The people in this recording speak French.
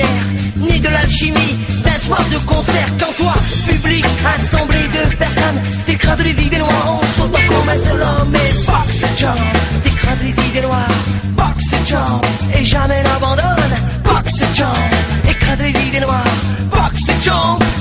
lumière, ni de l'alchimie d'un soir de concert. Quand toi, public, assemblé de personnes, t'écrases les idées noires en sautant comme un seul homme. Et boxe jump, t'écrases les idées noires, boxe jump, et jamais n'abandonne. Boxe jump, écrase les idées noires, boxe jump.